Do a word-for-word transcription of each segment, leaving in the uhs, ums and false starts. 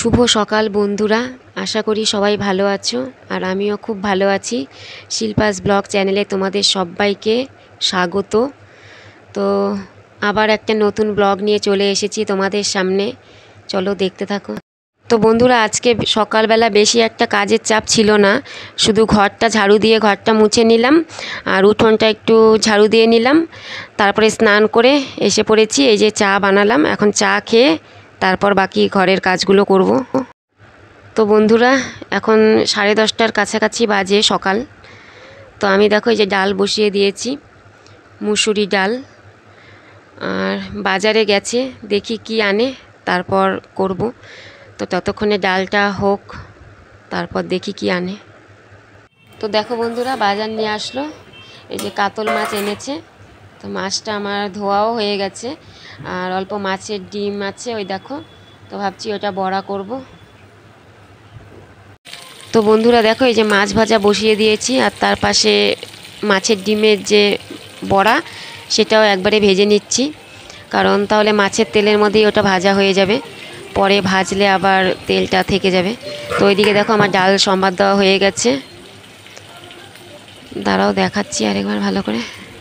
শুভ সকাল বন্ধুরা, আশা করি সবাই ভালো আছো আর আমিও খুব ভালো আছি। শিল্পাস ব্লগ চ্যানেলে তোমাদের সবাইকে স্বাগত। তো আবার একটা নতুন ব্লগ নিয়ে চলে এসেছি তোমাদের সামনে, চলো দেখতে থাকো। তো বন্ধুরা, আজকে সকালবেলা বেশি একটা কাজের চাপ ছিল না, শুধু ঘরটা ঝাড়ু দিয়ে ঘরটা মুছে নিলাম আর উঠোনটা একটু ঝাড়ু দিয়ে নিলাম, তারপরে স্নান করে এসে পড়েছি। এই যে চা বানালাম, এখন চা খেয়ে তারপর বাকি ঘরের কাজগুলো করব। তো বন্ধুরা, এখন সাড়ে দশটার কাছাকাছি বাজে সকাল। তো আমি দেখো এই যে ডাল বসিয়ে দিয়েছি, মুসুরি ডাল। আর বাজারে গেছে, দেখি কি আনে তারপর করব। তো ততক্ষণে ডালটা হোক, তারপর দেখি কি আনে। তো দেখো বন্ধুরা, বাজার নিয়ে আসলো, এই যে কাতল মাছ এনেছে। তো মাছটা আমার ধোয়াও হয়ে গেছে আর অল্প মাছের ডিম আছে ওই দেখো। তো ভাবছি ওটা বড়া করব। তো বন্ধুরা দেখো, এই যে মাছ ভাজা বসিয়ে দিয়েছি আর তার পাশে মাছের ডিমের যে বড়া সেটাও একবারে ভেজে নিচ্ছি, কারণ তাহলে মাছের তেলের মধ্যেই ওটা ভাজা হয়ে যাবে, পরে ভাজলে আবার তেলটা থেকে যাবে। তো ওইদিকে দেখো আমার ডাল সম্বাদ দেওয়া হয়ে গেছে, দাঁড়াও দেখাচ্ছি আরেকবার ভালো করে।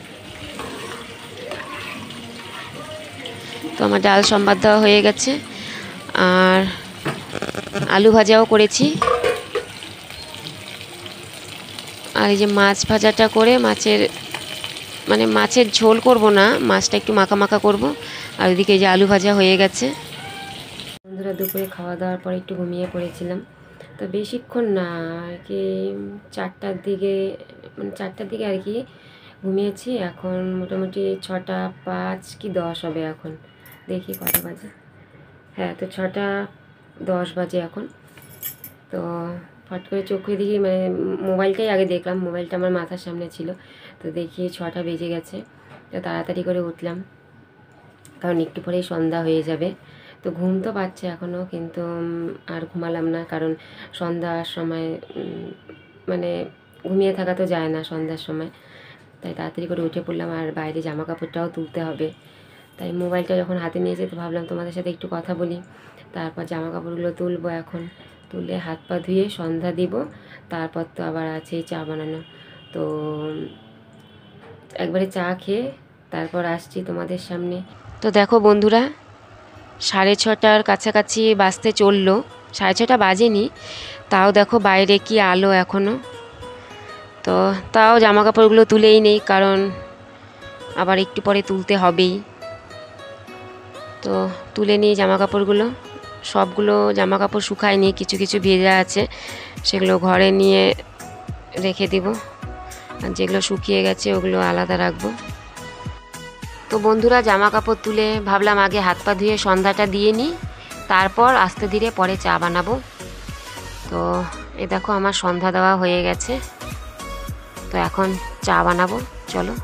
তো আমার ডাল সম্বাদ দেওয়া হয়ে গেছে আর আলু ভাজাও করেছি। আর এই যে মাছ ভাজাটা করে মাছের মানে মাছের ঝোল করব না, মাছটা একটু মাখা মাখা করব। আর ওইদিকে এই যে আলু ভাজা হয়ে গেছে। বন্ধুরা, দুপুরে খাওয়া দাওয়ার পর একটু ঘুমিয়ে পড়েছিলাম। তো বেশিক্ষণ না আর কি, চারটার দিকে মানে চারটার দিকে আর কি ঘুমিয়েছি। এখন মোটামুটি ছটা পাঁচ কি দশ হবে, এখন দেখি কটা বাজে। হ্যাঁ, তো ছটা দশ বাজে এখন। তো ফট করে চোখ খুলে দেখি, মানে মোবাইলটাই আগে দেখলাম, মোবাইলটা আমার মাথার সামনে ছিল। তো দেখি ছটা বেজে গেছে। তো তাড়াতাড়ি করে উঠলাম, কারণ একটু পরেই সন্ধ্যা হয়ে যাবে। তো ঘুম তো পাচ্ছে এখনও, কিন্তু আর ঘুমালাম না, কারণ সন্ধ্যার সময় মানে ঘুমিয়ে থাকা তো যায় না সন্ধ্যার সময়। তাই তাড়াতাড়ি করে উঠে পড়লাম, আর বাইরে জামা কাপড়টাও তুলতে হবে। তাই মোবাইলটা যখন হাতে নিয়েছি তো ভাবলাম তোমাদের সাথে একটু কথা বলি, তারপর জামা কাপড়গুলো তুলবো। এখন তুলে হাত পা ধুয়ে সন্ধ্যা দিব, তারপর তো আবার আছে চা বানানো। তো একবারে চা খেয়ে তারপর আসছি তোমাদের সামনে। তো দেখো বন্ধুরা, সাড়ে ছটার কাছাকাছি বাজতে চললো, সাড়ে ছটা বাজেনি, তাও দেখো বাইরে কি আলো এখনও। তো তাও জামা কাপড়গুলো তুলেই নেই, কারণ আবার একটু পরে তুলতে হবেই। তো তুলে নিই জামা কাপড়গুলো, সবগুলো জামা কাপড় শুকায়নি, কিছু কিছু ভেজা আছে, সেগুলো ঘরে নিয়ে রেখে দিব, আর যেগুলো শুকিয়ে গেছে ওগুলো আলাদা রাখবো। তো বন্ধুরা, জামা কাপড় তুলে ভাবলাম আগে হাত পা ধুয়ে সন্ধ্যাটা দিয়ে নিই, তারপর আস্তে ধীরে পরে চা বানাবো। তো এই দেখো আমার সন্ধ্যা দেওয়া হয়ে গেছে, তো এখন চা বানাবো, চলো।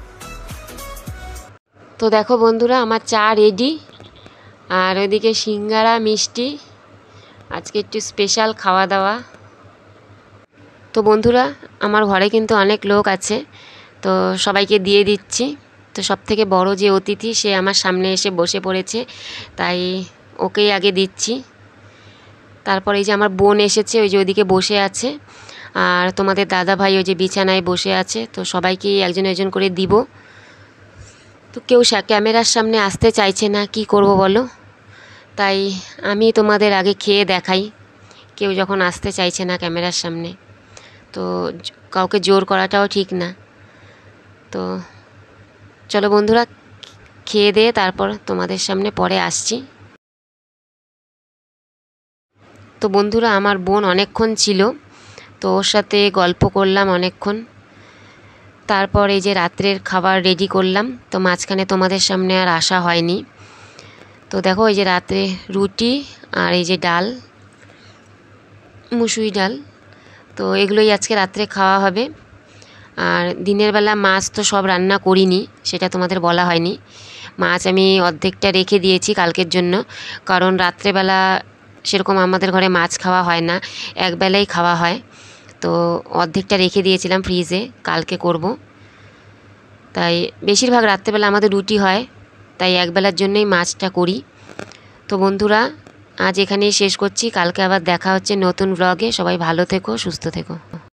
তো দেখো বন্ধুরা, আমার চা রেডি। আর ওইদিকে সিঙ্গারা মিষ্টি, আজকে একটু স্পেশাল খাওয়া দাওয়া। তো বন্ধুরা, আমার ঘরে কিন্তু অনেক লোক আছে, তো সবাইকে দিয়ে দিচ্ছি। তো সব থেকে বড় যে অতিথি সে আমার সামনে এসে বসে পড়েছে, তাই ওকেই আগে দিচ্ছি। তারপর এই যে আমার বোন এসেছে, ওই যে ওইদিকে বসে আছে, আর তোমাদের দাদা ভাই ওই যে বিছানায় বসে আছে। তো সবাইকেই একজন একজন করে দিব। তো কেউ ক্যামেরার সামনে আসতে চাইছে না, কি করব বলো, তাই আমি তোমাদের আগে খেয়ে দেখাই। কেউ যখন আসতে চাইছে না ক্যামেরার সামনে, তো কাউকে জোর করাটাও ঠিক না। তো চলো বন্ধুরা, খেয়ে দিয়ে তারপর তোমাদের সামনে পরে আসছি। তো বন্ধুরা, আমার বোন অনেকক্ষণ ছিল, তো ওর সাথে গল্প করলাম অনেকক্ষণ। তারপর এই যে রাত্রের খাবার রেডি করলাম, তো মাঝখানে তোমাদের সামনে আর আসা হয়নি। তো দেখো এই যে রাত্রে রুটি আর এই যে ডাল, মুসুরি ডাল, তো এগুলোই আজকে রাত্রে খাওয়া হবে। আর দিনের বেলা মাছ তো সব রান্না করিনি, সেটা তোমাদের বলা হয়নি। মাছ আমি অর্ধেকটা রেখে দিয়েছি কালকের জন্য, কারণ রাত্রেবেলা সেরকম আমাদের ঘরে মাছ খাওয়া হয় না, একবেলাই খাওয়া হয়। তো অর্ধেকটা রেখে দিয়েছিলাম ফ্রিজে, কালকে করব। তাই বেশিরভাগ রাত্রেবেলা আমাদের রুটি হয়, তাই একবেলার জন্যই মাছটা করি। তো বন্ধুরা, আজ এখানেই শেষ করছি। কালকে আবার দেখা হচ্ছে নতুন ব্লগে। সবাই ভালো থেকো, সুস্থ থেকো।